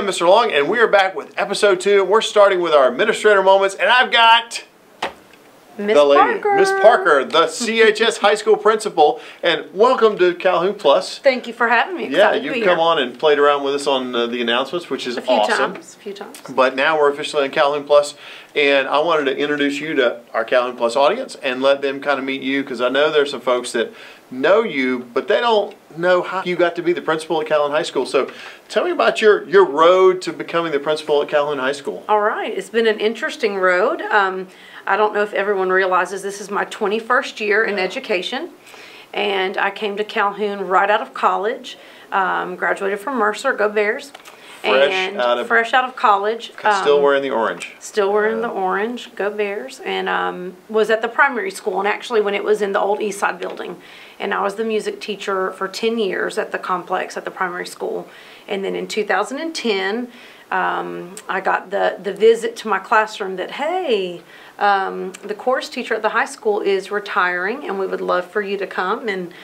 am Mr. Long, and we are back with episode 2. We're starting with our administrator moments, and I've got Miss the lady, Parker. Miss Parker, the CHS high school principal, and welcome to Calhoun Plus. Thank you for having me. Yeah, Excited to be you've come here. on and played around with us on the announcements, which is awesome. A few times. But now we're officially on Calhoun Plus, and I wanted to introduce you to our Calhoun Plus audience and let them kind of meet you, because I know there's some folks that know you, but they don't know how you got to be the principal at Calhoun High School. So tell me about your road to becoming the principal at Calhoun High School. All right. It's been an interesting road. I don't know if everyone realizes this is my 21st year in education, and I came to Calhoun right out of college, graduated from Mercer, go Bears. Fresh out of college. Still wearing the orange. Still wearing the orange, go Bears, and was at the primary school, and actually when it was in the old East Side building. And I was the music teacher for 10 years at the complex at the primary school. And then in 2010, I got the visit to my classroom that, hey, the chorus teacher at the high school is retiring, and we would love for you to come and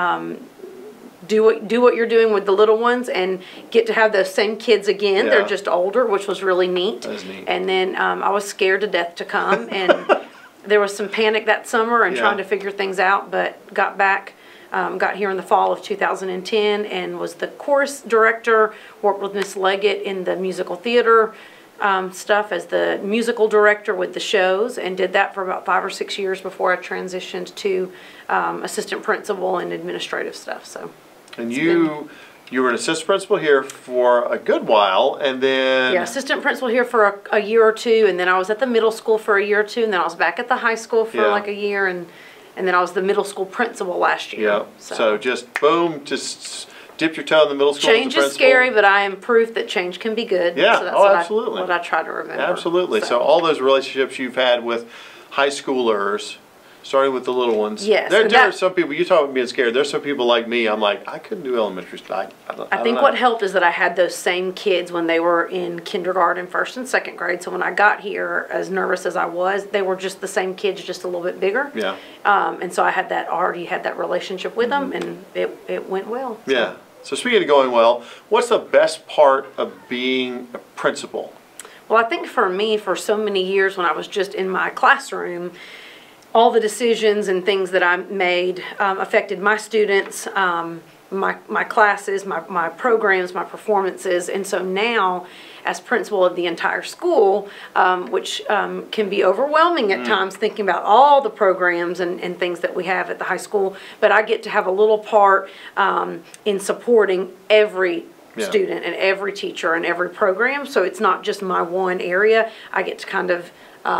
do what you're doing with the little ones and get to have those same kids again. Yeah. They're just older, which was really neat. That is neat. And then I was scared to death to come, and there was some panic that summer and trying to figure things out, but got back. Got here in the fall of 2010 and was the chorus director, worked with Miss Leggett in the musical theater stuff as the musical director with the shows, and did that for about 5 or 6 years before I transitioned to assistant principal and administrative stuff. So. And you were an assistant principal here for a good while, and then... Yeah, assistant principal here for a year or two, and then I was at the middle school for a year or two, and then I was back at the high school for like a year, and then I was the middle school principal last year. Yeah, so just boom, just dip your toe in the middle school. Change is scary, but I am proof that change can be good. Yeah, so that's absolutely. what I try to remember. Absolutely. So all those relationships you've had with high schoolers, starting with the little ones. Yes. There are some people, you talk about being scared, there's some people like me, I'm like, I couldn't do elementary stuff. I think what helped is that I had those same kids when they were in kindergarten, first and second grade. So when I got here, as nervous as I was, they were just the same kids, just a little bit bigger. Yeah. And so I had already had that relationship with them, and it went well. So. Yeah. So speaking of going well, what's the best part of being a principal? Well, I think for me, for so many years when I was just in my classroom, all the decisions and things that I made affected my students, my classes, my programs, my performances. And so now, as principal of the entire school, which can be overwhelming at times, thinking about all the programs and things that we have at the high school, but I get to have a little part in supporting every student and every teacher and every program. So it's not just my one area. I get to kind of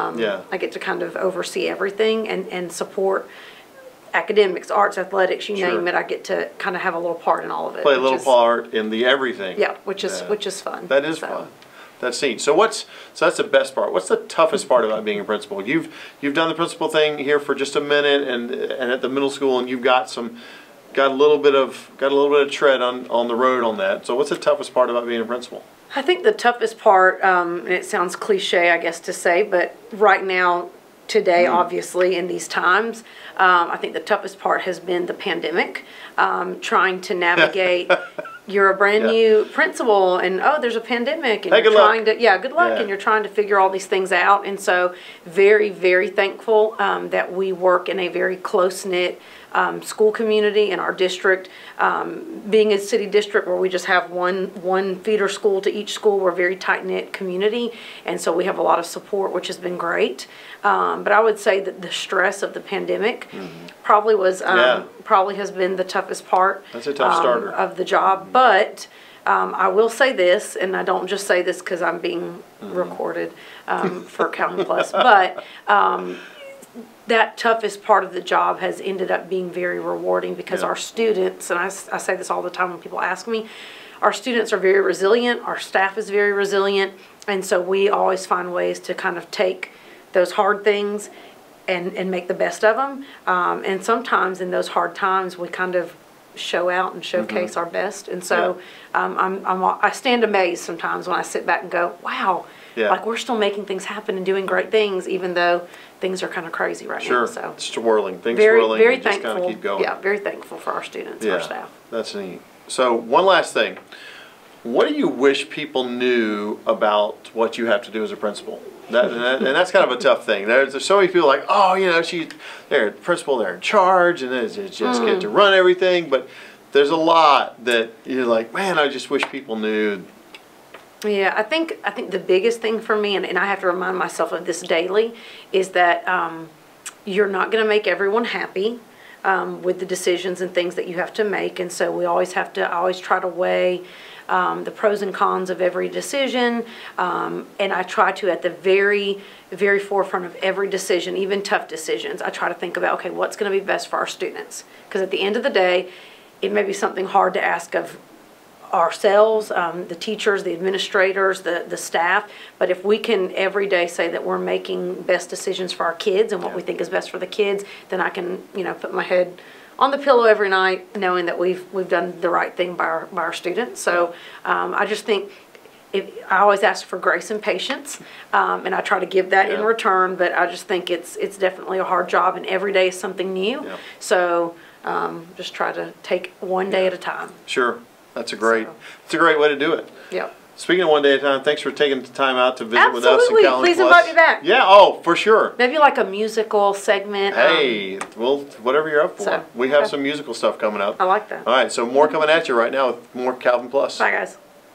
oversee everything and support academics, arts, athletics, you name it. I get to kind of have a little part in all of it. Play a little part in the everything. Yeah, which is fun. That is fun. That's neat. So that's the best part. What's the toughest part about being a principal? You've done the principal thing here for just a minute, and at the middle school, and you've got a little bit of tread on the road on that. So what's the toughest part about being a principal? I think the toughest part, and it sounds cliche, I guess, to say, but right now, today, obviously, in these times, I think the toughest part has been the pandemic, trying to navigate. You're a brand new principal, and there's a pandemic, and you're trying to good luck, and you're trying to figure all these things out. And so, very, very thankful that we work in a very close-knit school community in our district. Being a city district where we just have one feeder school to each school, we're a very tight-knit community, and so we have a lot of support, which has been great. But I would say that the stress of the pandemic probably has been the toughest part. That's a tough starter of the job. But I will say this, and I don't just say this because I'm being recorded for Calhoun Plus, but that toughest part of the job has ended up being very rewarding because our students, and I say this all the time when people ask me, our students are very resilient, our staff is very resilient, and so we always find ways to kind of take those hard things and make the best of them. And sometimes in those hard times, we kind of show out and showcase our best. And so I stand amazed sometimes when I sit back and go, wow, like we're still making things happen and doing great things, even though things are kind of crazy right now. So it's swirling, swirling. Very thankful. Just kind of keep going. Yeah, very thankful for our students, our staff. That's neat. So one last thing. What do you wish people knew about what you have to do as a principal? And that's kind of a tough thing. There's so many people like, oh, you know, they're principal, they're in charge, and they just get to run everything. But there's a lot that you're like, man, I just wish people knew. Yeah, I think the biggest thing for me, and I have to remind myself of this daily, is that you're not going to make everyone happy with the decisions and things that you have to make, and so we always have to try to weigh the pros and cons of every decision, and I try to, at the very, very forefront of every decision, even tough decisions, I try to think about, okay, what's going to be best for our students? Because at the end of the day, it may be something hard to ask of ourselves, the teachers, the administrators, the staff, but if we can every day say that we're making best decisions for our kids and what we think is best for the kids, then I can, you know, put my head on the pillow every night knowing that we've done the right thing by our students. So I just think I always ask for grace and patience, and I try to give that in return, but I just think it's definitely a hard job, and every day is something new. So just try to take one day at a time. Sure. That's a great way to do it. Yep. Speaking of one day at a time, thanks for taking the time out to visit with us in Calhoun. Please invite me back. Yeah, oh, for sure. Maybe like a musical segment. Hey, well, whatever you're up for. So, we have some musical stuff coming up. I like that. All right, so more coming at you right now with more Calhoun Plus. Bye, guys.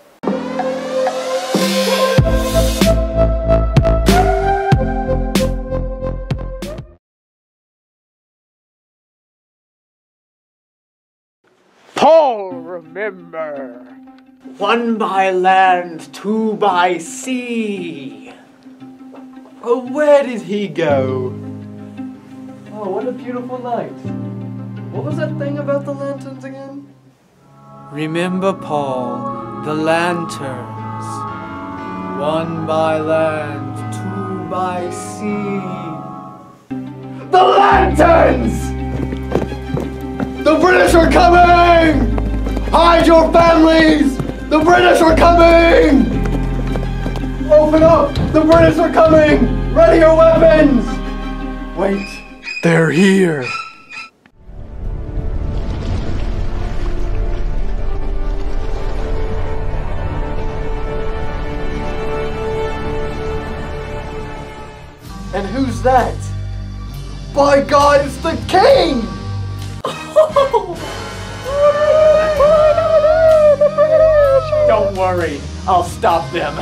Paul, remember, 1 by land, 2 by sea. Oh, where did he go? Oh, what a beautiful night. What was that thing about the lanterns again? Remember, Paul, the lanterns. 1 by land, 2 by sea. The lanterns! The British are coming! Hide your families! The British are coming! Open up! The British are coming! Ready your weapons! Wait, they're here. And who's that? By God, it's the king! Don't worry, I'll stop them.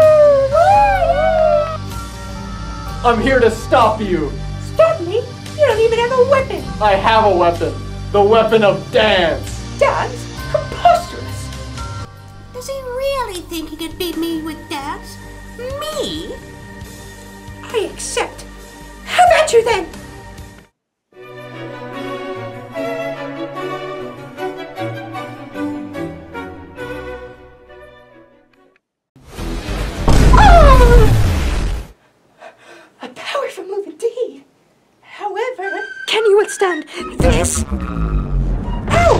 I'm here to stop you. Stop me? You don't even have a weapon. I have a weapon. The weapon of dance. Dance? Preposterous. Does he really think he could beat me with dance? Me? I accept. How about you then? A powerful move indeed. However, can you withstand this? Ow!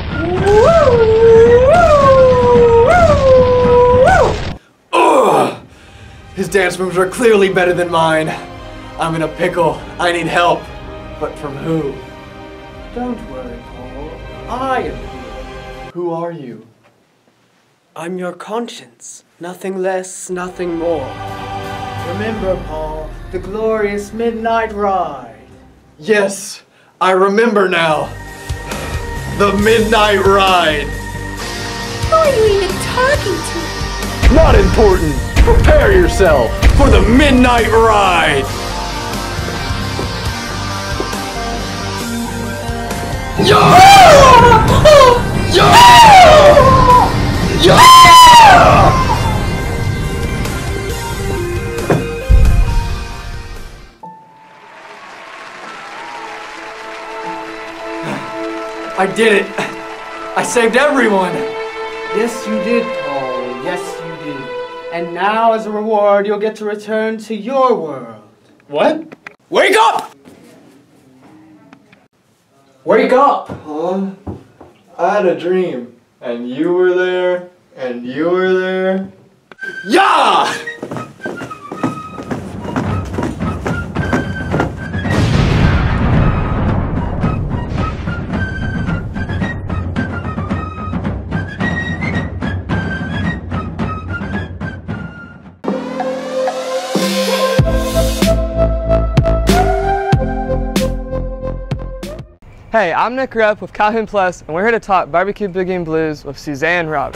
Ugh! His dance moves are clearly better than mine. I'm in a pickle. I need help. But from who? Don't worry, Paul. I am here. Who are you? I'm your conscience. Nothing less, nothing more. Remember, Paul, the glorious midnight ride. Yes, I remember now. The midnight ride. Who are you even talking to? Not important. Prepare yourself for the midnight ride. Yeah! Yeah! Yeah! I did it! I saved everyone! Yes, you did, Paul. Yes, you did. And now, as a reward, you'll get to return to your world. What? Wake up! Wake up! Huh? I had a dream. And you were there. And you were there. Yeah! Hey, I'm Nick Rupp with Calhoun Plus, and we're here to talk barbecue boogie and blues with Suzanne Roberts.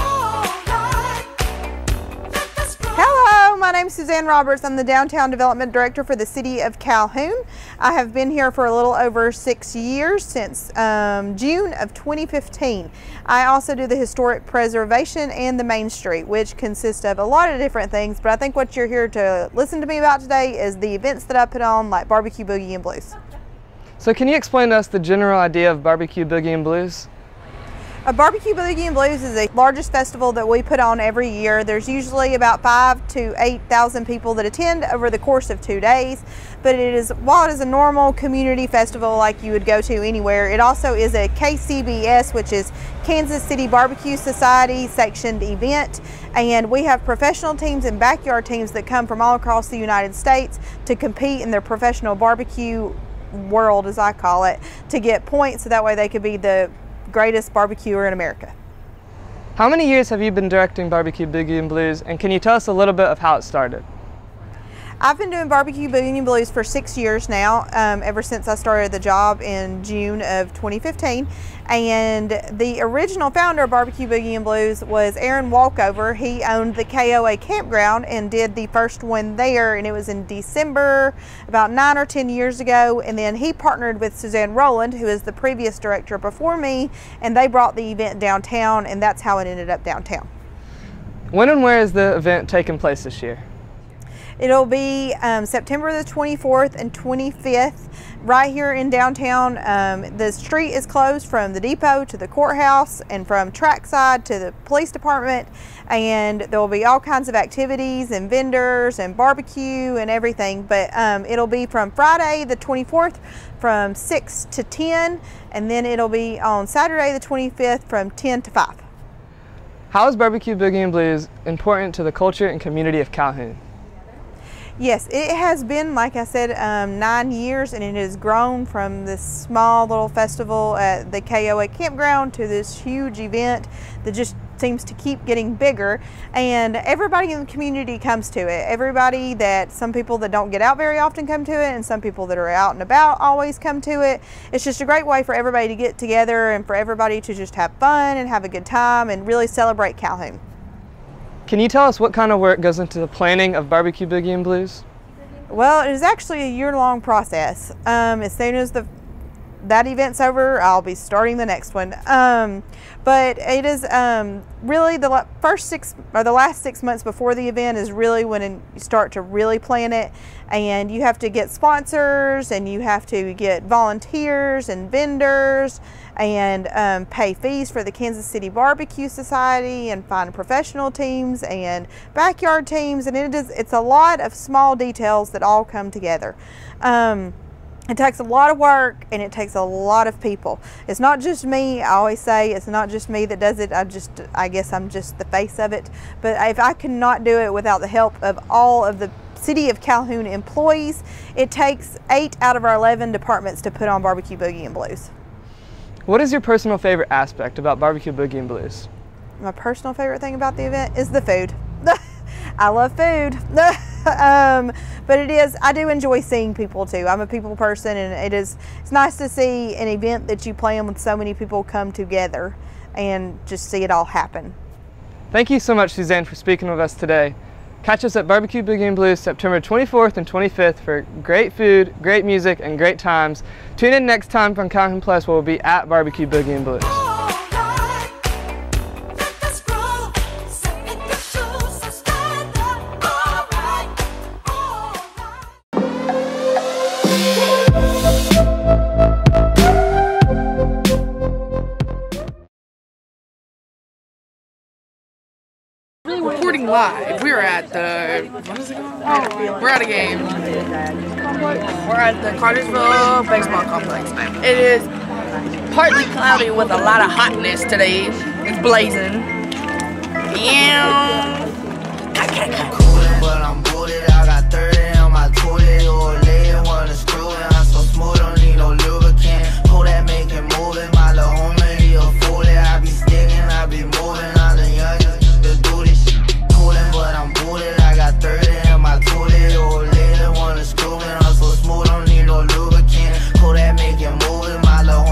Hello, my name's Suzanne Roberts. I'm the Downtown Development Director for the City of Calhoun. I have been here for a little over 6 years, since June of 2015. I also do the historic preservation and the Main Street, which consists of a lot of different things, but I think what you're here to listen to me about today is the events that I put on, like Barbecue Boogie and Blues. So can you explain to us the general idea of Barbecue Boogie and Blues? A Barbecue Boogie and Blues is the largest festival that we put on every year. There's usually about 5,000 to 8,000 people that attend over the course of 2 days. But while it is a normal community festival like you would go to anywhere, it also is a KCBS, which is Kansas City Barbecue Society sectioned event. And we have professional teams and backyard teams that come from all across the United States to compete in their professional barbecue world, as I call it, to get points so that way they could be the greatest barbecuer in America. How many years have you been directing Barbecue Boogie and Blues, and can you tell us a little bit of how it started? I've been doing Barbecue Boogie and Blues for 6 years now, ever since I started the job in June of 2015. And the original founder of Barbecue Boogie and Blues was Aaron Walkover. He owned the KOA campground and did the first one there, and it was in December, about 9 or 10 years ago. And then he partnered with Suzanne Rowland, who is the previous director before me, and they brought the event downtown, and that's how it ended up downtown. When and where is the event taking place this year? It'll be September the 24th and 25th right here in downtown. The street is closed from the depot to the courthouse and from trackside to the police department, and there will be all kinds of activities and vendors and barbecue and everything. But it'll be from Friday the 24th from 6 to 10, and then it'll be on Saturday the 25th from 10 to 5. How is Barbecue Boogie and Blues important to the culture and community of Calhoun? Yes, it has been, like I said, 9 years, and it has grown from this small little festival at the KOA campground to this huge event that just seems to keep getting bigger, and everybody in the community comes to it. Everybody some people that don't get out very often come to it, and some people that are out and about always come to it. It's just a great way for everybody to get together and for everybody to just have fun and have a good time and really celebrate Calhoun. Can you tell us what kind of work goes into the planning of Barbecue Boogie and Blues? Well, it is actually a year-long process. As soon as that event's over, I'll be starting the next one. But it is really the last 6 months before the event is really when you start to really plan it, and you have to get sponsors, and you have to get volunteers and vendors, and pay fees for the Kansas City Barbecue Society, and find professional teams and backyard teams, and it's a lot of small details that all come together. It takes a lot of work, and it takes a lot of people. It's not just me. I always say it's not just me that does it. I guess I'm just the face of it. But if I cannot do it without the help of all of the City of Calhoun employees, it takes 8 out of our 11 departments to put on Barbecue Boogie and Blues. What is your personal favorite aspect about Barbecue Boogie and Blues? My personal favorite thing about the event is the food. I love food. But I do enjoy seeing people too. I'm a people person, and it's nice to see an event that you plan with so many people come together and just see it all happen. Thank you so much, Suzanne, for speaking with us today. Catch us at Barbecue Boogie and Blues September 24th and 25th for great food, great music, and great times. Tune in next time from Calhoun Plus, where we'll be at Barbecue Boogie and Blues. Reporting live. We're at the, what is it called? We're at a game. We're at the Cartersville Baseball Complex. It is partly cloudy with a lot of hotness today. It's blazing. Yeah. But I'm booted, I got 30 on my toilet. Or lady wanna screw it. I'm so smooth, don't need no lubricant. Pull that, make it move it. My little homie, he a fool. I be sticking, I be moving. I'm the youngest to do this shit. Coolin', but I'm booted, I got 30 in my toilet. Or lady wanna screw it. I'm so smooth, don't need no lubricant. Pull that, make it move it. My little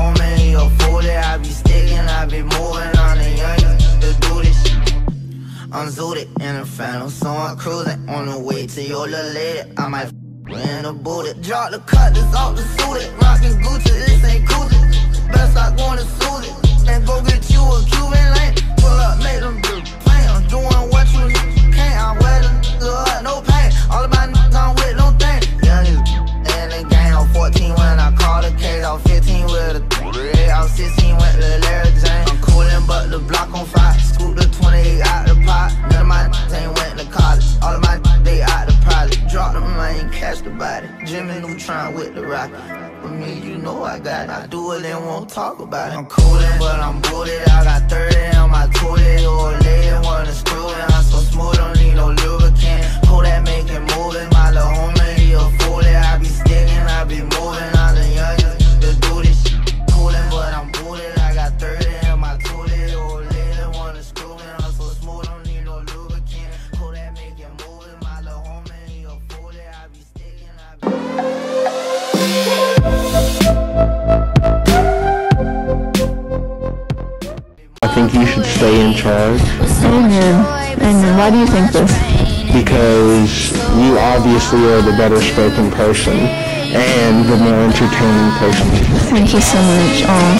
with it. I might in a booty. Drop the cutlass off the suited. Rockin' Gucci, this ain't Gucci. Best start going to Susie. And go get you a Cuban lane. Pull up, make them do plain. I'm doing what you can't. I'm wear the up, no pain. All of my I'm with no thing. Young in the game. I'm 14 when I called the case. I was 15 with a red. I was 16 with the Larry Jane. I'm coolin', but the block on fire. Scoop the 28 out the pot. None of my ain't went to college. All of my they out the pilot. Drop them, I ain't catch the body. Jimmy Neutron with the rocket. For me, you know I got it. I do it and won't talk about it. I'm coolin', but I'm booted. I got 30 on my tootie. Old lady wanna screw it. I'm so smooth, don't need no lubricant. Pull that, make it moving. My little homie, he a fool. I be sticking, I be moving. I'm the youngest to do this shit. Coolin', but I'm booted. I got 30 on my tootie. Old lady wanna screw me. I'm so smooth, don't need no lubricant. Pull that, make it moving. My little homie, he a fool. I be sticking, I be I think you should stay in charge. Amen. Amen. Why do you think this? Because you obviously are the better spoken person and the more entertaining person. Thank you so much.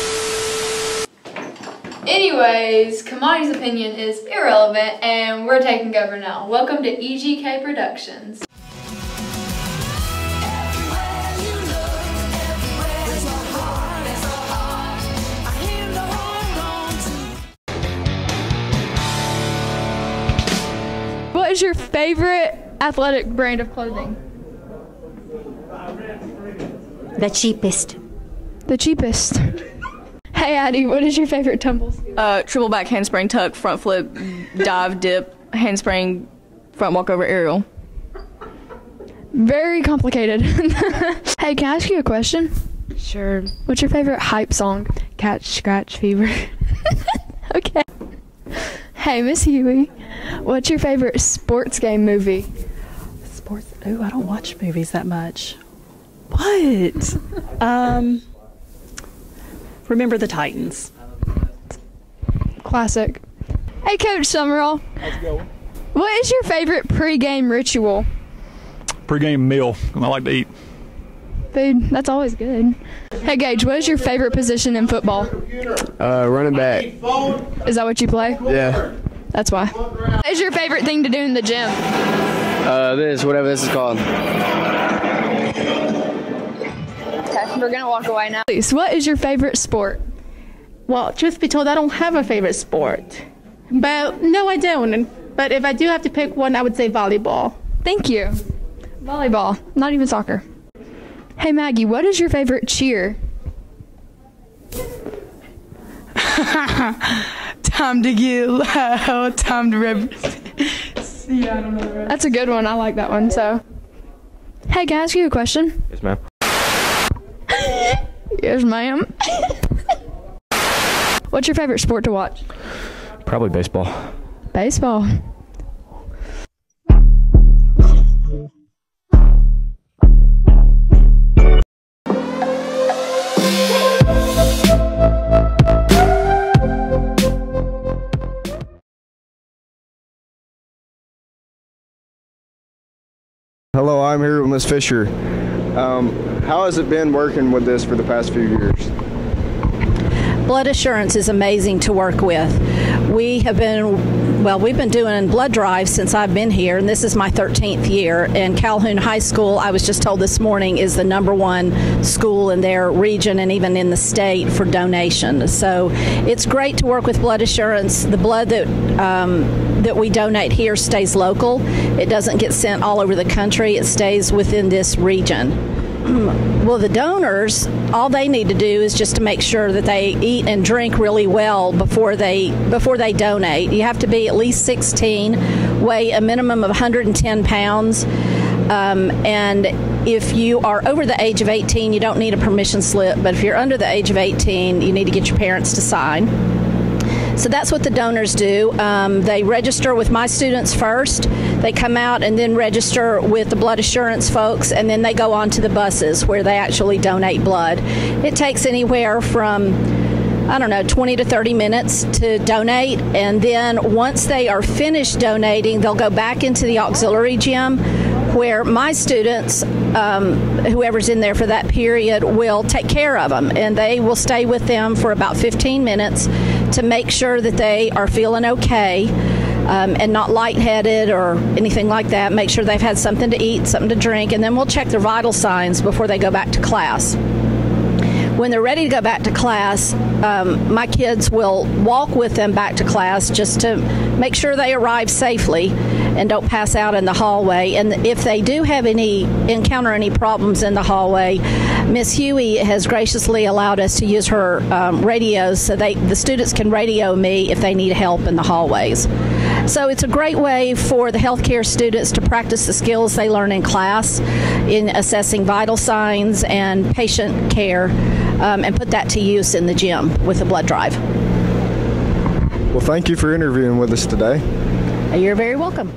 Anyways, Kamani's opinion is irrelevant and we're taking over now. Welcome to EGK Productions. What is your favorite athletic brand of clothing? The cheapest. The cheapest. Hey Addie, what is your favorite tumble skill? Triple back handspring tuck, front flip, dive, dip, handspring, front walk over aerial. Very complicated. Hey, can I ask you a question? Sure. What's your favorite hype song? Catch Scratch Fever. Okay. Hey, Miss Huey, what's your favorite sports game movie? Sports? Oh, I don't watch movies that much. What? Remember the Titans. Classic. Hey, Coach Summerall. How's it going? What is your favorite pre-game ritual? Pre-game meal. I like to eat. Food. That's always good. Hey, Gage, what is your favorite position in football? Running back. Is that what you play? Yeah. That's why. What is your favorite thing to do in the gym? Whatever this is called. Okay, we're gonna walk away now. What is your favorite sport? Well, truth be told, I don't have a favorite sport. But no, I don't. But if I do have to pick one, I would say volleyball. Thank you. Volleyball, not even soccer. Hey Maggie, what is your favorite cheer? Time to get loud, time to see, I don't know. That's a good one. I like that one. So, hey, can I ask you a question? Yes, ma'am. Yes, ma'am. What's your favorite sport to watch? Probably baseball. Baseball. Hello, I'm here with Miss Fisher. How has it been working with this for the past few years? Blood Assurance is amazing to work with. We've been doing blood drives since I've been here, and this is my 13th year. And Calhoun High School, I was just told this morning, is the #1 school in their region and even in the state for donation. So it's great to work with Blood Assurance. The blood that we donate here stays local. It doesn't get sent all over the country. It stays within this region. Well, the donors, all they need to do is just to make sure that they eat and drink really well before they donate. You have to be at least 16, weigh a minimum of 110 pounds, and if you are over the age of 18, you don't need a permission slip, but if you're under the age of 18, you need to get your parents to sign. So that's what the donors do. They register with my students first. They come out and then register with the Blood Assurance folks, and then they go on to the buses where they actually donate blood. It takes anywhere from, 20 to 30 minutes to donate, and then once they are finished donating, they'll go back into the auxiliary gym where my students, whoever's in there for that period, will take care of them, and they will stay with them for about 15 minutes to make sure that they are feeling okay and not lightheaded or anything like that. Make sure they've had something to eat, something to drink, and then we'll check their vital signs before they go back to class. When they're ready to go back to class, my kids will walk with them back to class just to make sure they arrive safely and don't pass out in the hallway. And if they do have encounter any problems in the hallway, Miss Huey has graciously allowed us to use her radios so the students can radio me if they need help in the hallways. So it's a great way for the healthcare students to practice the skills they learn in class in assessing vital signs and patient care, and put that to use in the gym with the blood drive. Well, thank you for interviewing with us today. You're very welcome.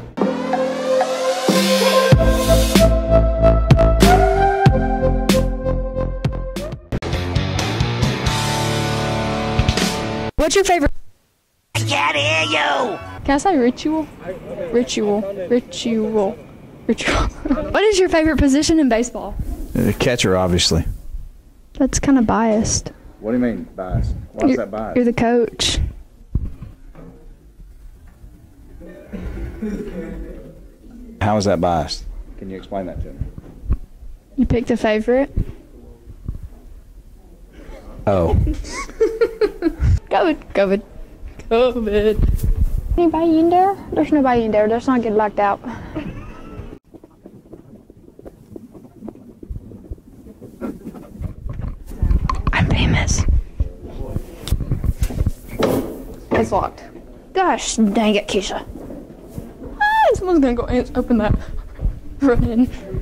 What's your favorite? I can't hear you. Can I say ritual? Ritual. What is your favorite position in baseball? Catcher, obviously. That's kind of biased. What do you mean, biased? Why is that biased? You're the coach. How is that biased? Can you explain that to me? You picked a favorite. Oh. COVID. Anybody in there? There's nobody in there. Let's not get locked out. I'm famous. It's locked. Gosh dang it, Keisha. Someone's gonna go and open that. Run in.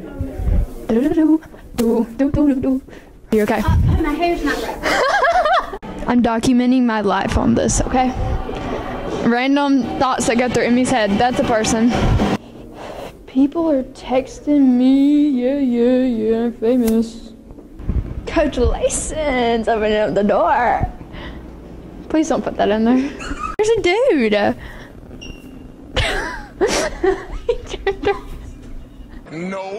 You okay? My hair's not right. I'm documenting my life on this, okay? Random thoughts that go through Emmy's head. That's a person. People are texting me. Yeah, I'm famous. Coach Lason's opening up the door. Please don't put that in there. There's a dude. Nope.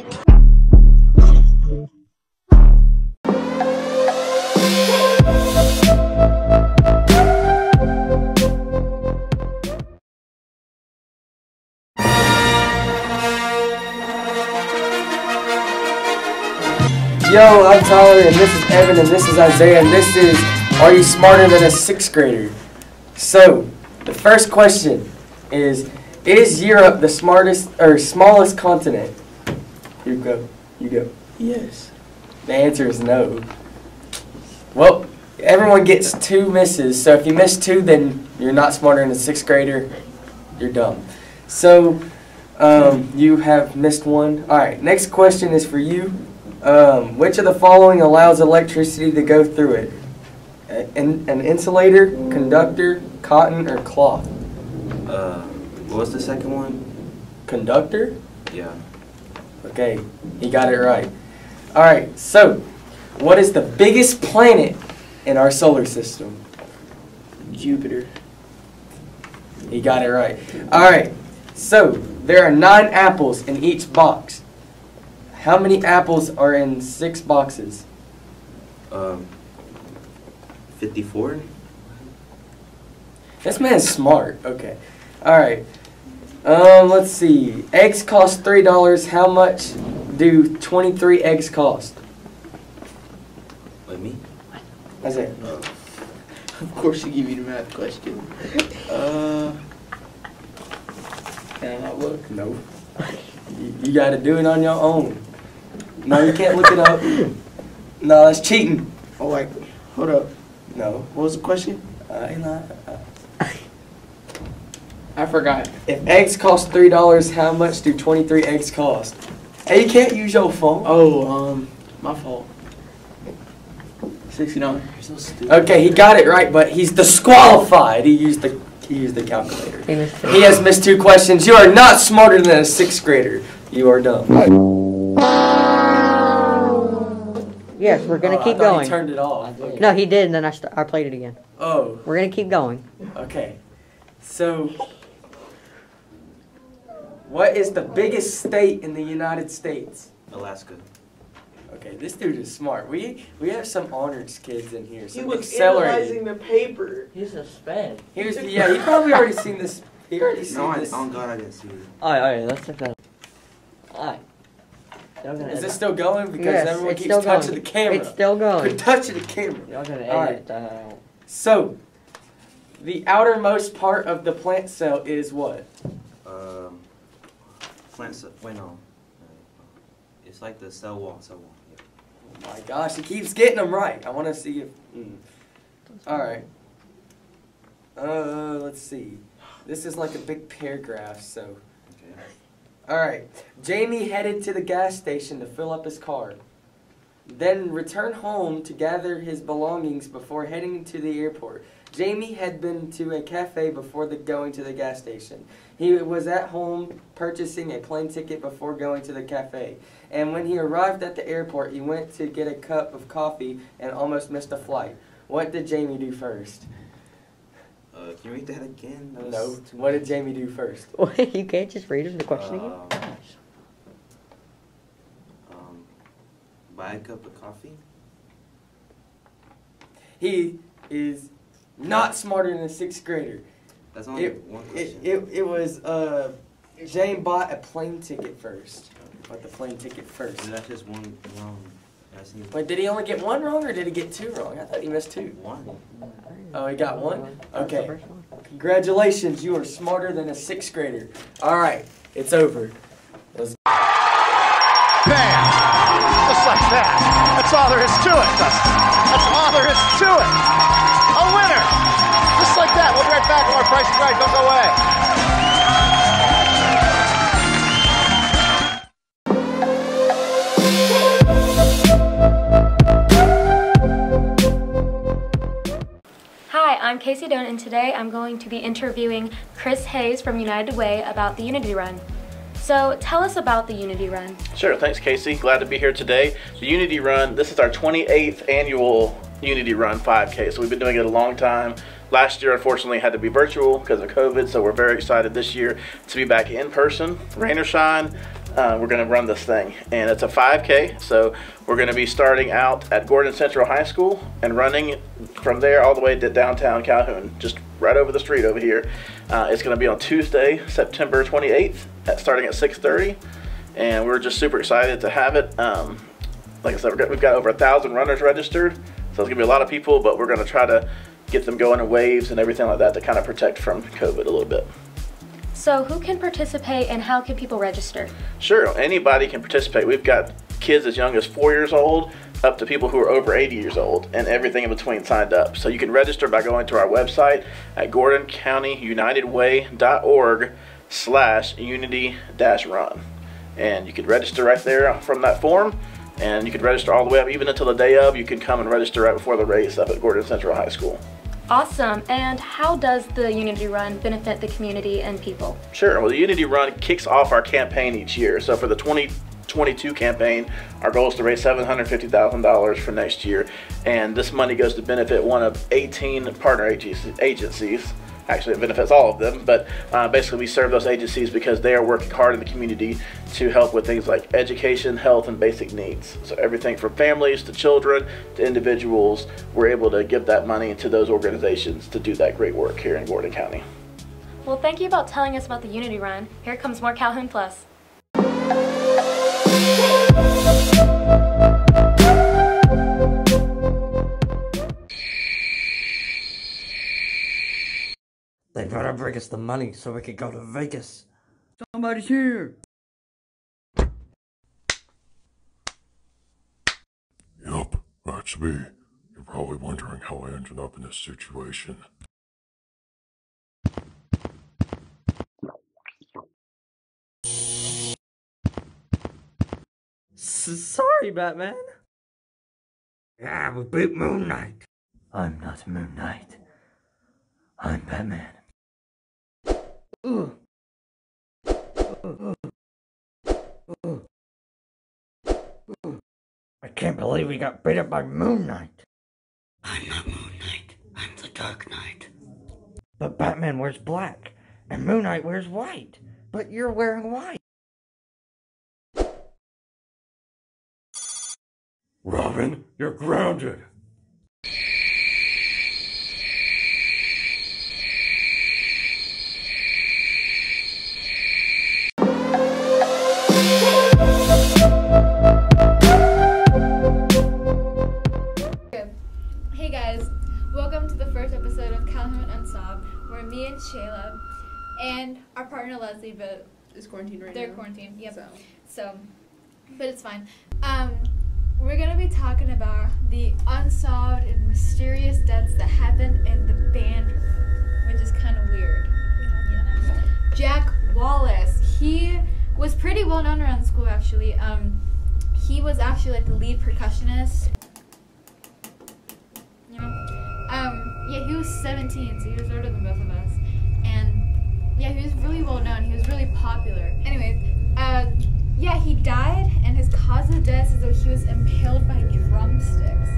Yo, I'm Tyler, and this is Evan, and this is Isaiah, and this is Are You Smarter Than a Sixth Grader? So, the first question is Europe the smallest continent? You go. Yes. The answer is no. Well, everyone gets 2 misses, so if you miss 2, then you're not smarter than a 6th grader. You're dumb. So, you have missed 1. Alright, next question is for you. Which of the following allows electricity to go through it? An insulator, conductor, cotton, or cloth? What was the second one? Conductor? Yeah. Okay, he got it right. Alright, so, what is the biggest planet in our solar system? Jupiter. He got it right. Alright, so, there are 9 apples in each box. How many apples are in 6 boxes? 54? This man's smart. Okay. Alright. Let's see. Eggs cost $3. How much do 23 eggs cost? With me? Isaiah. Of course you give me the math question. Can I not look? No. You gotta do it on your own. No, you can't look it up. No, that's cheating. Oh, like, hold up. No. What was the question? I forgot. If eggs cost $3, how much do 23 eggs cost? Hey, you can't use your phone. Oh, my fault. 69. You're so stupid. Okay, he got it right, but he's disqualified. He used the calculator. He has missed 2 questions. You are not smarter than a 6th grader. You are dumb. Yes, we're gonna keep I thought going. He turned it off. No, he did, and then I played it again. Oh. We're gonna keep going. Okay. So, What is the biggest state in the United States? Alaska. Okay, this dude is smart. We have some honors kids in here. He Some was accelerated. analyzing the paper. He's a sped. He probably already seen this. He already seen No, this. on God, I didn't see it. Alright, let's check that. Alright. Is this still going? Because Yes, everyone it's keeps still touching going. the camera. It's still going. Quit touching the camera. Y'all gonna All edit right. that out. So, the outermost part of the plant cell is what? Plant cell. Wait, no. It's like the cell wall. Yeah. Oh my gosh, he keeps getting them right. I want to see if. All right. Let's see. This is like a big paragraph, so. Okay. All right. Jamie headed to the gas station to fill up his car, then returned home to gather his belongings before heading to the airport. Jamie had been to a cafe before going to the gas station. He was at home purchasing a plane ticket before going to the cafe. And when he arrived at the airport, he went to get a cup of coffee and almost missed a flight. What did Jamie do first? Can you read that again? No. What did Jamie do first? Wait, you can't just read him the question again? Buy a cup of coffee? He is not smarter than a 6th grader. That's only one question. It was, Jane bought a plane ticket first. Bought the plane ticket first. And that's just one wrong. Wait, did he only get one wrong or did he get 2 wrong? I thought he missed 2. One. Oh, he got 1? Okay. Congratulations, you are smarter than a 6th grader. All right, it's over. Bam! Just like that. That's all there is to it, Dustin. That's all there is to it. A winner! Just like that. We'll be right back with our Price is Right. Don't go away. Hi, I'm Casey Doan, and today I'm going to be interviewing Chris Hayes from United Way about the Unity Run. So tell us about the Unity Run. Sure, thanks Casey. Glad to be here today. The Unity Run, this is our 28th annual Unity Run 5K, so we've been doing it a long time. Last year, unfortunately, had to be virtual because of COVID, so we're very excited this year to be back in person, rain or shine. We're going to run this thing, and it's a 5K, so we're going to be starting out at Gordon Central High School and running from there all the way to downtown Calhoun, just right over the street over here. It's going to be on Tuesday, September 28th, starting at 6:30, and we're just super excited to have it. Like I said, we've got over 1,000 runners registered, so it's going to be a lot of people, but we're going to try to get them going in waves and everything like that to kind of protect from COVID a little bit. So who can participate and how can people register? Sure, anybody can participate. We've got kids as young as 4 years old up to people who are over 80 years old and everything in between signed up. So you can register by going to our website at GordonCountyUnitedWay.org/unity-run. And you can register right there from that form, and you can register all the way up even until the day of. You can come and register right before the race up at Gordon Central High School. Awesome. And how does the Unity Run benefit the community and people? Sure. Well, the Unity Run kicks off our campaign each year. So for the 2022 campaign, our goal is to raise $750,000 for next year. And this money goes to benefit one of 18 partner agencies. Actually, it benefits all of them, but basically we serve those agencies because they are working hard in the community to help with things like education, health, and basic needs. So everything from families to children to individuals, we're able to give that money into those organizations to do that great work here in Gordon County. Well, thank you about telling us about the Unity Run. Here comes more Calhoun Plus. They better bring us the money so we can go to Vegas. Somebody's here. Yup, that's me. You're probably wondering how I ended up in this situation. Sorry, Batman. Yeah, we beat Moon Knight. I'm not Moon Knight. I'm Batman. I can't believe we got beat up by Moon Knight. I'm not Moon Knight. I'm the Dark Knight. But Batman wears black, and Moon Knight wears white. But you're wearing white. Robin, you're grounded. Hey guys, welcome to the first episode of Calhoun Unsolved, where me and Shayla and our partner Leslie, but is quarantined right they're now. quarantined. Yep. So, But it's fine. We're gonna be talking about the unsolved and mysterious deaths that happened in the band room, which is kind of weird. Jack Wallace, he was pretty well known around school actually. He was actually like the lead percussionist. You know? Yeah, he was 17, so he was older than both of us. And yeah, he was really well known. He was really popular. Anyways, yeah, he died, and his cause of death is that he was impaled by drumsticks.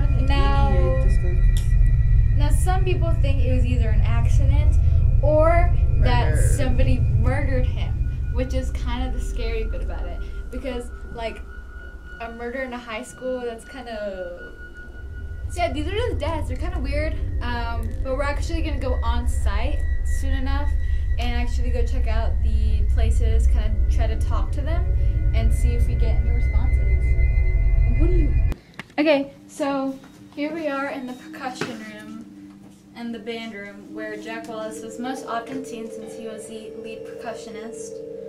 Now, some people think it was either an accident or that somebody murdered him, which is kind of the scary bit about it. Because, like, a murder in a high school, that's kind of... So yeah, these are the deaths. They're kind of weird, but we're actually going to go on site soon enough and actually go check out the places, kind of try to talk to them and see if we get any responses. What do you... Okay, so here we are in the percussion room and the band room where Jack Wallace was most often seen since he was the lead percussionist.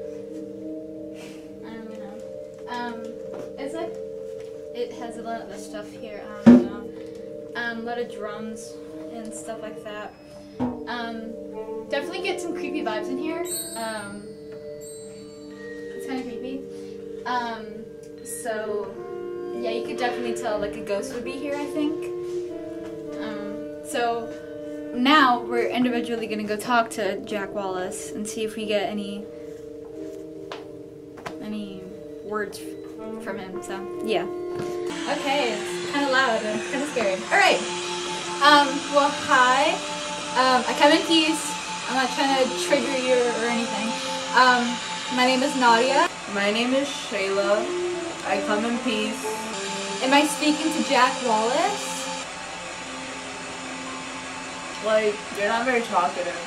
I don't know. It's like, it has a lot of the stuff here, I don't know. A lot of drums and stuff like that. Definitely get some creepy vibes in here. It's kind of creepy. So yeah, you could definitely tell like a ghost would be here, I think. So now we're individually gonna go talk to Jack Wallace and see if we get any words from him. So yeah. Okay, it's kind of loud and kind of scary. All right. Well, hi. I come in peace. I'm not trying to trigger you or anything. My name is Nadia. my name is Shayla. I come in peace. Am I speaking to Jack Wallace? Like, you're not very talkative.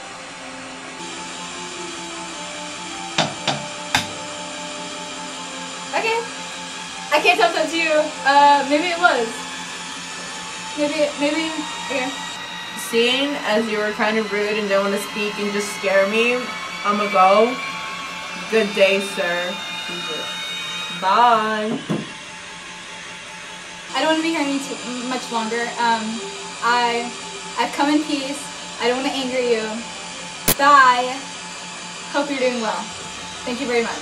Okay. I can't tell if that's you. Maybe it was. Maybe, okay. Seeing as you were kind of rude and don't want to speak and just scare me, I'ma go. Good day, sir. Bye. I don't want to be here any much longer. I've come in peace. I don't want to anger you. Bye. Hope you're doing well. Thank you very much.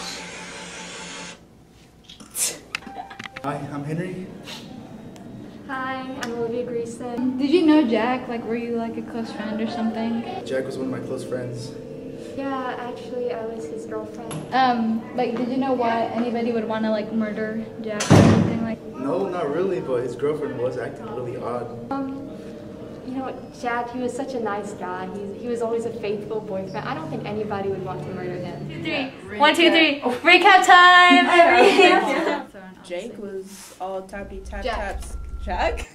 Hi, I'm Henry. Hi, I'm Olivia Greason. Did you know Jack? Like, were you like a close friend or something? Jack was one of my close friends. Yeah, actually, I was his girlfriend. Like, did you know why anybody would want to like murder Jack or anything like? No, not really, but his girlfriend was acting really odd. You know what, Jack, he was such a nice guy. He was always a faithful boyfriend. I don't think anybody would want to murder him. 2, 3. 1, 2, 3. Recap time! Jake was all tappy tap Jack. taps. Jack?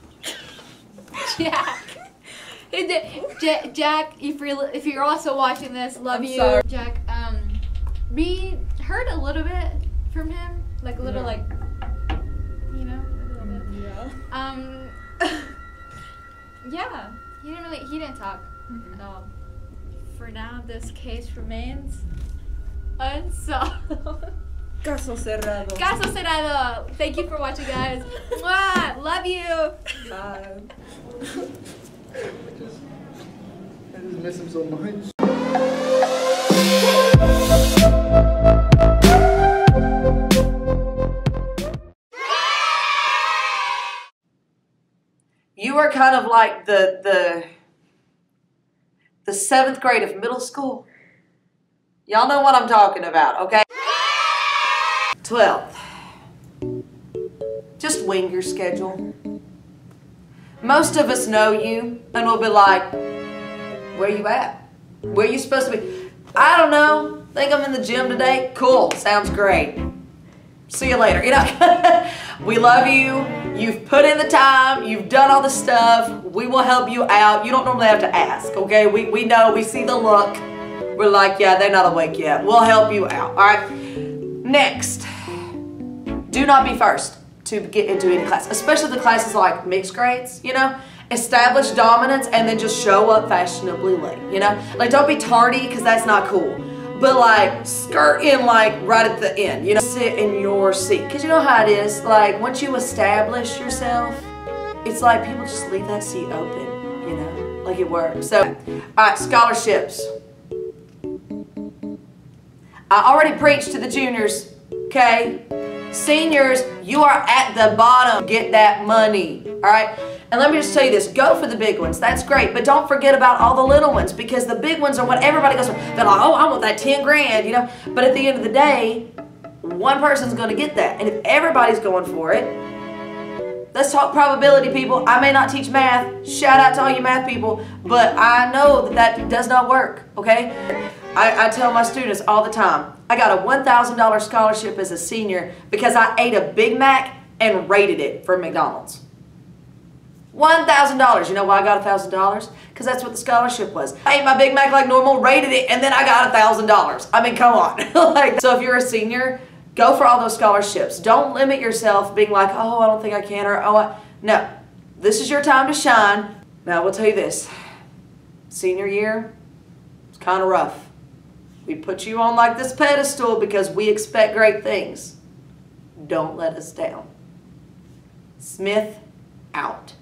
Jack. Jack, if you're also watching this, love I'm you. sorry. Jack, we heard a little bit from him. Like a little like, you know, a little bit. Yeah. Yeah, he didn't talk at all. For now, this case remains unsolved. Caso cerrado. Caso cerrado. Thank you for watching, guys. Mwah! Love you. Bye. I just miss him so much. You are kind of like the 7th grade of middle school. Y'all know what I'm talking about, okay? 12th. Just wing your schedule. Most of us know you, and we'll be like, where you at? Where you supposed to be? I don't know. Think I'm in the gym today? Cool, sounds great. See you later. You know, we love you. You've put in the time. You've done all the stuff. We will help you out. You don't normally have to ask, okay? We know. We see the look. We're like, yeah, they're not awake yet. We'll help you out, all right? Next, do not be first to get into any class, especially the classes like mixed grades, you know? Establish dominance and then just show up fashionably late, you know? Like, don't be tardy because that's not cool. But like, skirt in like right at the end, you know? Sit in your seat. Because you know how it is, like once you establish yourself, it's like people just leave that seat open, you know? Like it works. So, all right, scholarships. I already preached to the juniors, okay? Seniors, you are at the bottom. Get that money, all right? And let me just tell you this, go for the big ones, that's great, but don't forget about all the little ones because the big ones are what everybody goes for. They're like, oh, I want that 10 grand, you know? But at the end of the day, one person's gonna get that. And if everybody's going for it, let's talk probability, people. I may not teach math, shout out to all you math people, but I know that that does not work, okay? I tell my students all the time, I got a $1,000 scholarship as a senior because I ate a Big Mac and rated it for McDonald's. $1,000. You know why I got $1,000? Because that's what the scholarship was. I ate my Big Mac like normal, rated it, and then I got $1,000. I mean, come on. Like, so if you're a senior, go for all those scholarships. Don't limit yourself being like, oh, I don't think I can, or oh, no. This is your time to shine. Now, I will tell you this. Senior year, it's kind of rough. We put you on like this pedestal because we expect great things. Don't let us down. Smith, out.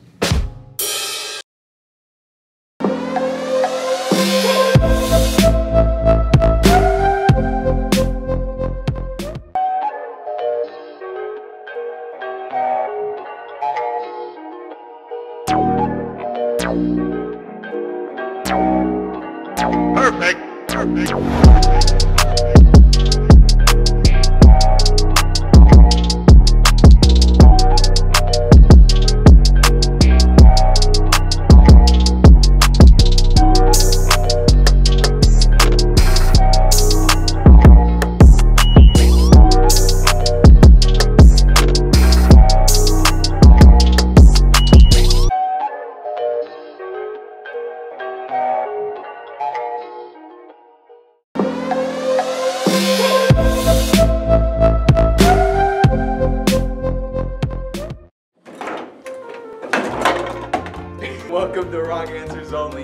Welcome to Wrong Answers Only.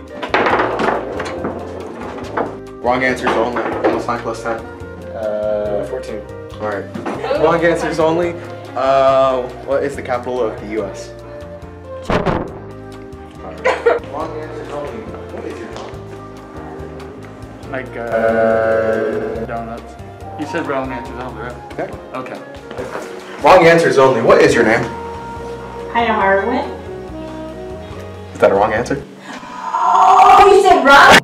Wrong answers only. What's 9 plus 10? 14. Alright. Wrong answers only. What is the capital of the U.S.? Alright. Wrong answers only. What is your name? Like, donuts. You said wrong answers only, right? Okay. Okay. Wrong answers only. What is your name? Hannah Harwin. Is that a wrong answer? Oh, you said wrong?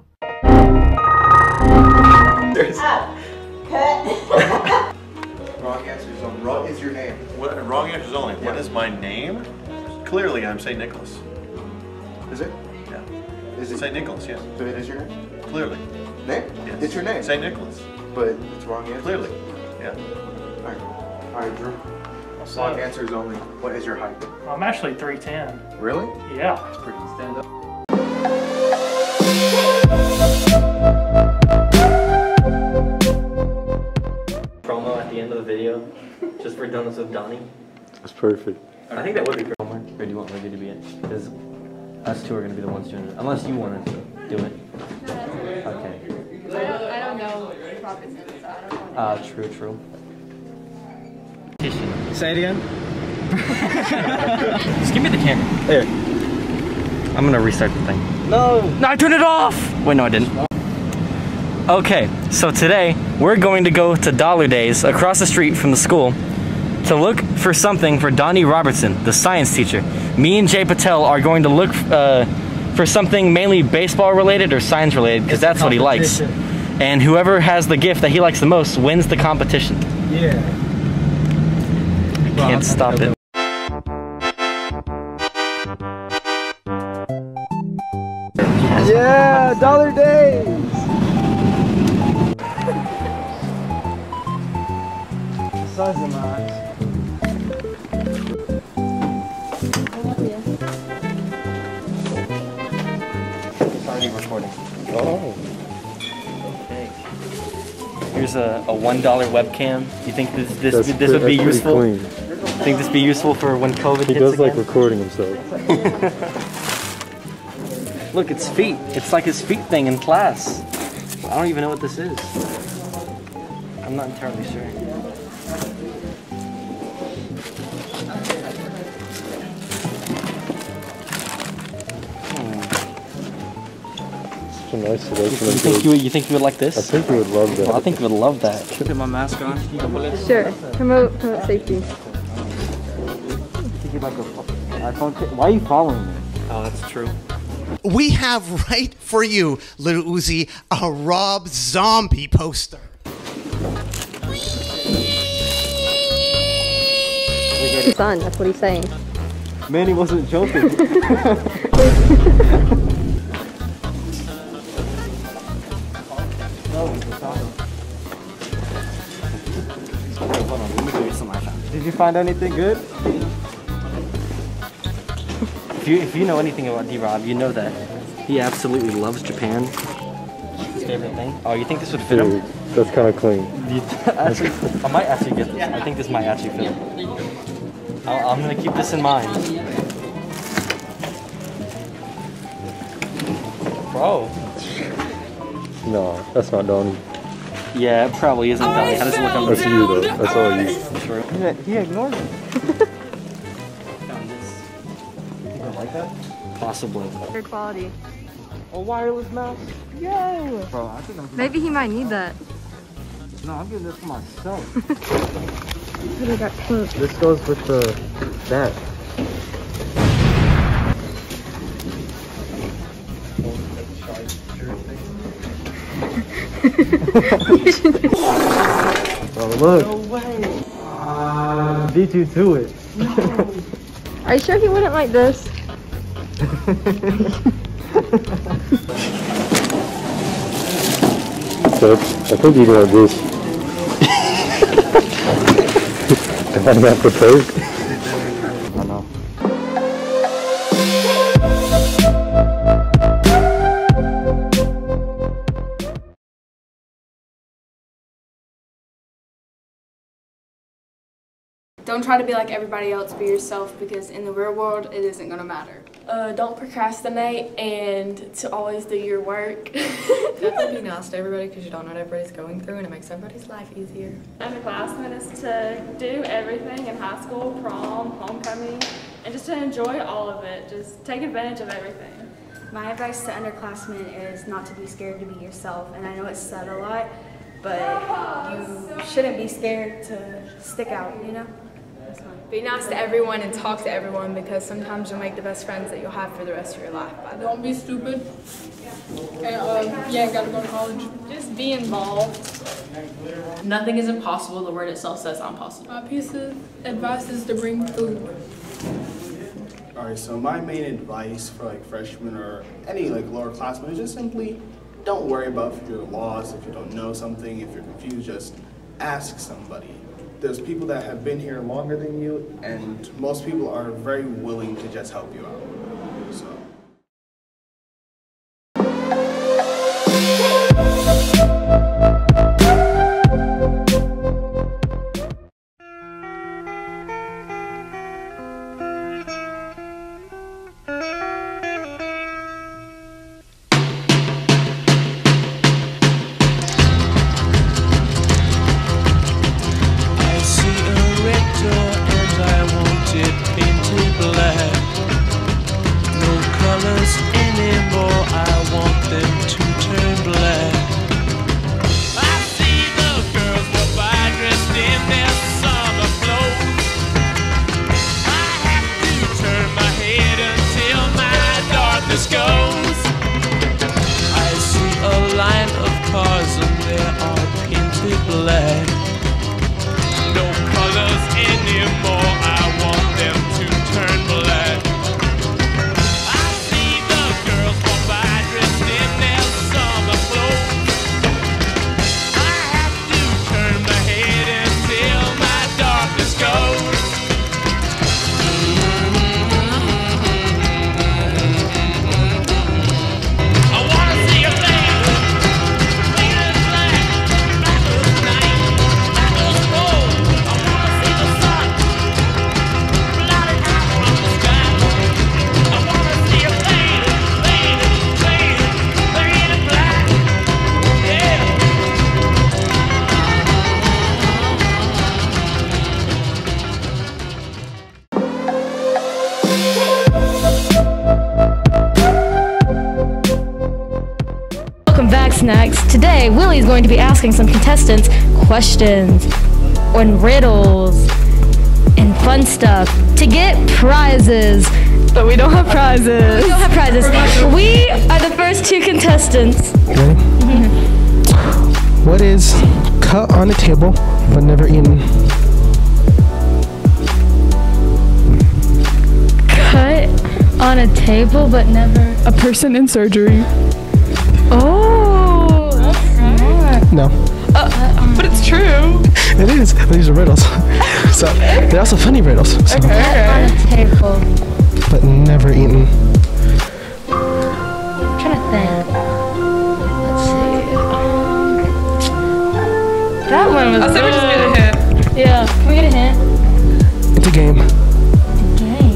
Wrong answers only. What is your name? Wrong answers only. What is my name? Clearly, I'm St. Nicholas. Is it? Yeah. Is it St. Nicholas? Yes. So it is your name? Clearly. Name? Yes. It's your name. St. Nicholas. But it's wrong answer. Clearly. Yeah. Alright, Drew. Wrong answers only. What is your height? I'm actually 3'10". Really? Yeah. That's pretty. Stand up. Promo at the end of the video, just for Donuts with Donnie. That's perfect. I think that would be promo. Or do you want Libby to be it? Because us two are going to be the ones doing it. Unless you want to do it. Okay. I don't know Robertson, so I don't know. True. Say it again. Just give me the camera. There. I'm gonna restart the thing. No, I turned it off! Wait, no I didn't. Okay, so today we're going to go to Dollar Days across the street from the school to look for something for Donnie Robertson, the science teacher. Me and Jay Patel are going to look for something mainly baseball related or science related because that's what he likes. And whoever has the gift that he likes the most wins the competition. Yeah. Can't stop it. Yeah, Dollar Days. buzz in my eyes. It's already recording. Oh. Okay. Here's a $1 webcam. You think this would be pretty useful? clean. Think this would be useful for when COVID He hits does again? like recording himself. Look, it's feet. It's like his feet thing in class. I don't even know what this is. I'm not entirely sure. Such a nice selection of You think you would like this? I think you would love that. Well, I think you would love that. Put my mask on. Sure. Promote safety. Why are you following me? Oh, that's true. We have right for you, Little Uzi, a Rob Zombie poster. Son, that's what he's saying. Man, he wasn't joking. Did you find anything good? If you know anything about D-Rob, you know that he absolutely loves Japan. It's his favorite thing. Oh, you think this would fit him? Dude, that's kind of clean. Actually, I might actually get this. I think this might actually fit him. I'm gonna keep this in mind. Bro. No, that's not Donnie. Yeah, it probably isn't Donnie. How does it look on That's you though. That's all you. True. He ignored me. Found this. You think I like that? Possibly. Good quality. A wireless mouse? Yay! Bro, I think I'm... Maybe he might need that. No, I'm getting this for myself. Look at that pink. This goes with that. Oh look. No way. Beat you to it. Are you sure he wouldn't like this? So, I think you want this. Am I not prepared? I know. Don't try to be like everybody else, be yourself, because in the real world, it isn't going to matter. Don't procrastinate and to always do your work. Definitely be nice to everybody because you don't know what everybody's going through and it makes everybody's life easier. Underclassmen is to do everything in high school, prom, homecoming, and just to enjoy all of it. Just take advantage of everything. My advice to underclassmen is not to be scared to be yourself. And I know it's said a lot, but you shouldn't be scared to stick out, you know? Be nice to everyone and talk to everyone, because sometimes you'll make the best friends that you'll have for the rest of your life. Don't be stupid. And yeah, gotta go to college. Just be involved. Nothing is impossible. The word itself says impossible. My piece of advice is to bring food. Alright, so my main advice for like freshmen or any like lower classmen is just simply don't worry about if you're lost, if you don't know something, if you're confused, just ask somebody. There's people that have been here longer than you, and most people are very willing to just help you out. So. Snacks. Today, Willie's going to be asking some contestants questions and riddles and fun stuff to get prizes. But we don't have prizes. We don't have prizes. We are the first 2 contestants. Ready? What is cut on a table but never eaten? Cut on a table but never. A person in surgery. Oh, that's smart. No. But it's true. It is. But these are riddles. So they're also funny riddles. So. Cut on a table. But never eaten. I'm trying to think. Let's see. That one was I said we just good. get a hint. Yeah. Can we get a hint? It's a game. Game.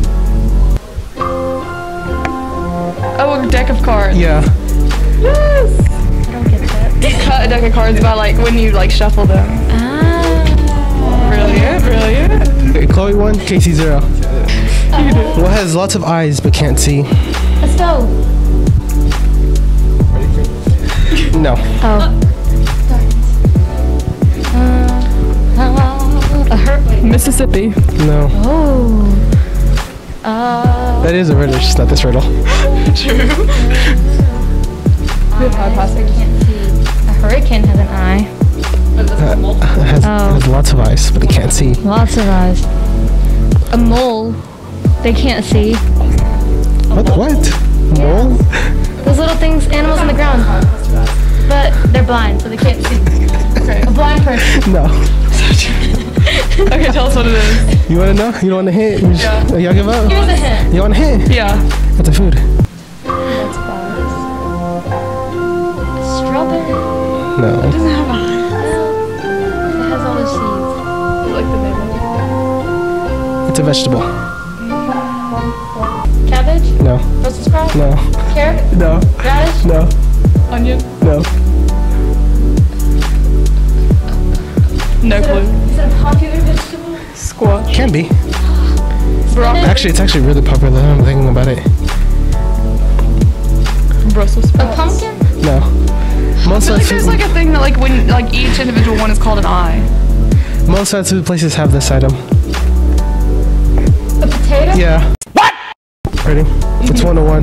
Oh, a deck of cards. Yeah. Yes. I don't get that. You cut a deck of cards by like when you like shuffle them. Brilliant, brilliant. Okay, Chloe 1, Casey 0. What has lots of eyes but can't see? A stove. No. Mississippi. No. Oh. That is a riddle, it's just not this riddle. True. Can't see. A hurricane has an eye. Has lots of eyes, but it can't see. Lots of eyes. A mole. They can't see. What? Mole? Those little things, animals on the ground. But they're blind, so they can't see. Okay. A blind person. No. Okay, tell us what it is. You want to know? You don't want to hint? Yeah. Y'all give up? Give us a hint. You want a hint? Yeah. It's a food. That's flowers. Strawberry. No. It doesn't have eyes. It has all the seeds. You like the name of it? It's a vegetable. Cabbage? No. Brussels sprout? No. Carrot? No. Radish? No. Onion? No. No clue. Is it a popular vegetable? Squash. Can be. Broccoli. Actually, it's actually really popular. I'm thinking about it. Brussels A sprouts. pumpkin? No. Most I feel like fast there's food, like a thing that like when like each individual one is called an eye. most fast food places have this item. A potato? Yeah. What? Ready? It's 101.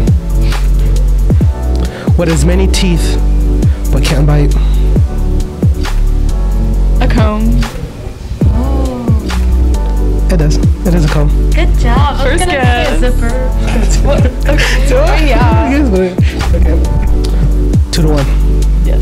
What has many teeth but can't bite? A comb. It does. It is a comb. Good job. I was First gonna guess. say a zipper. What? Okay. Yeah. Okay. 2 to 1. Yes.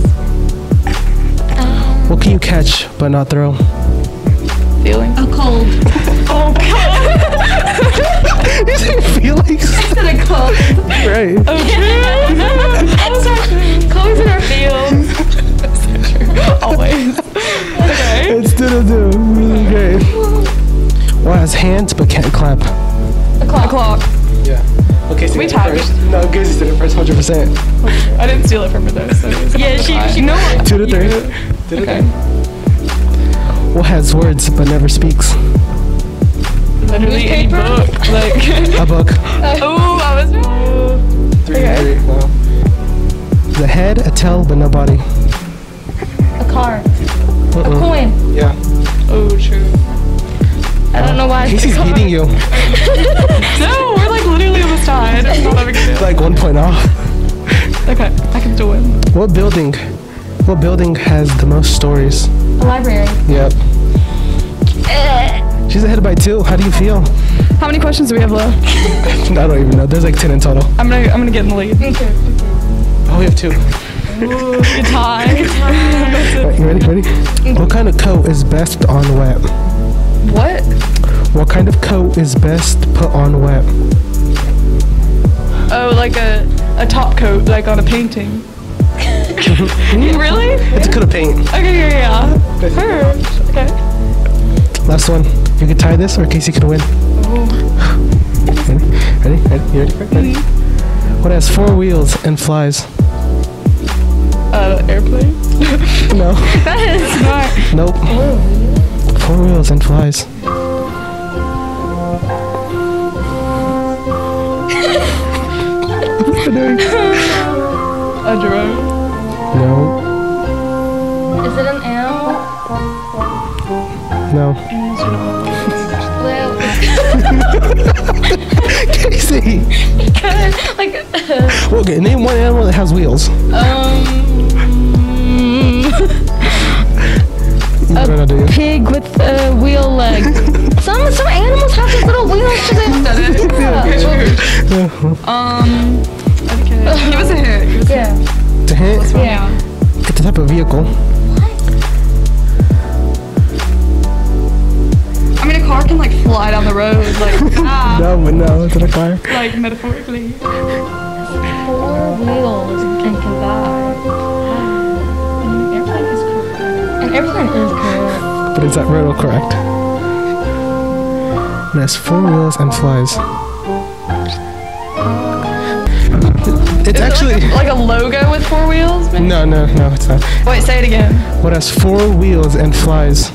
What can you catch but not throw? Feeling. A cold. Oh god. You said feelings? I said a cold. Right. Okay. That's true. Chloe's in our fields. That's so true. Always. Okay. It's 2 to 2. Okay. What has hands but can't clap? A clock. A clock. Yeah. Okay, so We tied. No, Casey did it first, 100%. I didn't steal it from her though. So Yeah, she know what. 2 to 3. Yeah. 2 to Okay. 3. What has words but never speaks? Literally any book. Like. A book. Oh, I was right. 3 to 3. No. The head, a tail, but no body. A card. Uh-uh. A coin. Yeah. Oh, true. I don't know why. Casey's beating you. No, we're like literally almost tied. It's not a big deal. Like 1 point off. Okay, I can still win. What building has the most stories? A library. Yep. She's ahead by 2. How do you feel? How many questions do we have left? I don't even know. There's like 10 in total. I'm gonna get in the lead. Me too. Oh, we have 2. Ooh, you're tied. Right, you ready? What kind of coat is best on wet? What? What kind of coat is best put on wet? Oh, like a top coat, like on a painting. Really? It's a coat of paint. Okay, yeah. Her. Okay. Last one. You could tie this or Casey could win. Ready? You ready? What has 4 wheels and flies? Airplane? No. That is smart. Nope. 4 wheels and flies. A drone. No. Is it an animal? No. Well, Casey! like, Okay, name one animal that has wheels. a pig with a wheel leg. Some animals have these little wheels to them. Okay. Give us a hint. Yeah. It's a hint? Yeah. It's a type of vehicle. I mean, a car can like fly down the road, like No, but no, it's not a car. like metaphorically. 4 wheels and can fly. An airplane is correct. But is that riddle correct? It has 4 wheels and flies. It's actually like a logo with 4 wheels. Maybe? no, it's not. Wait, say it again. What has 4 wheels and flies?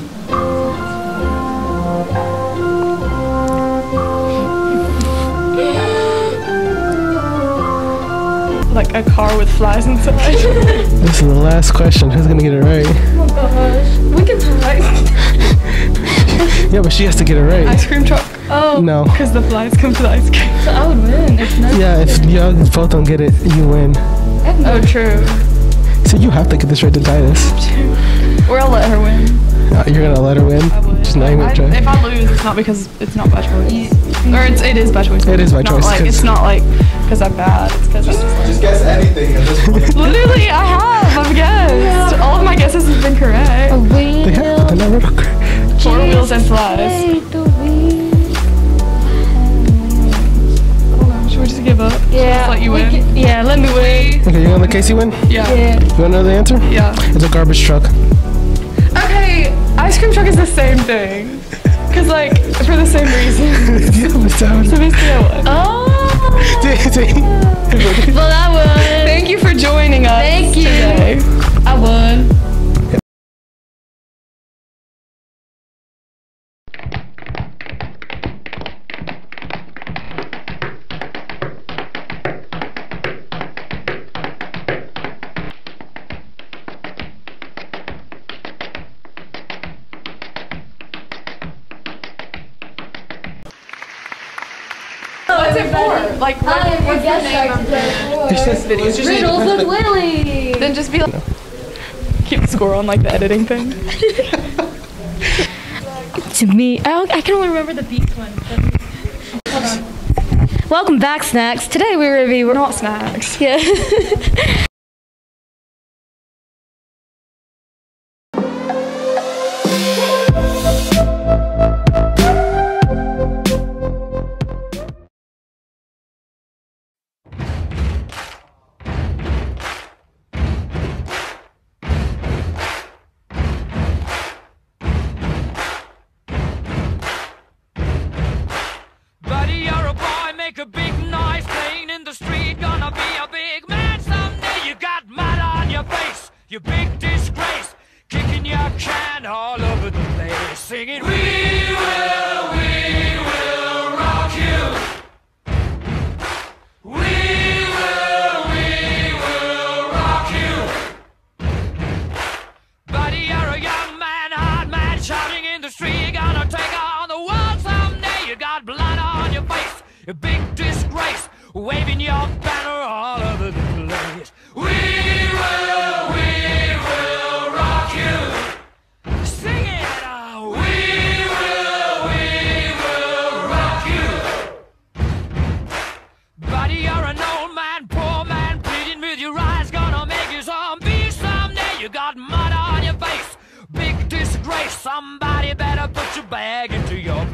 Like a car with flies inside. This is the last question. Who's gonna get it right? Oh gosh. We can tie. Yeah, but she has to get it right. Ice cream truck. Oh. No. Because the flies come to the ice cream. So I would win if no. Yeah, if y'all both don't get it, you win. Oh, true. So you have to get this right to tie this. Or I'll let her win. You're gonna let her win? I would. Just not even try. If I lose, it's not because it's not by choice. Or it is by choice. It is by choice. Like, it's not like because I'm bad. It's because I'm just like. Just guess anything at this point. Literally, I have. I've guessed. All of my guesses have been correct. They have, but they're not riddle correct. 4 wheels and flies. Should we just give up? Yeah. Just let you win? Yeah, let me win. Okay, you gonna let Casey win? Yeah. You wanna know the answer? Yeah. It's a garbage truck. Okay, ice cream truck is the same thing. Cause like, for the same reason. Yeah, but so basically I won. Oh. Well, I won. Thank you for joining us. Thank you. Today. I won. What's it for? Like, what's the name of this video? Riddles with Willie. Then just be like, keep the score on like the editing thing. To me, I can only remember the beat one. Hold on. Welcome back, Snacks. Today we review. Not snacks. Yeah. Make a big noise playing in the street. Gonna be a big man someday. You got mud on your face, you big disgrace. Kicking your can all over the place, singing, we will rock you. We will rock you. Buddy, you're a young man, hard man, shouting in the street. Gonna take on the world someday. You got blood on your face, a big disgrace, waving your banner all over the place. We will rock you. Sing it out. We will rock you. Buddy, you're an old man, poor man, pleading with your eyes, gonna make you zombie someday. You got mud on your face, big disgrace. Somebody better put your bag into your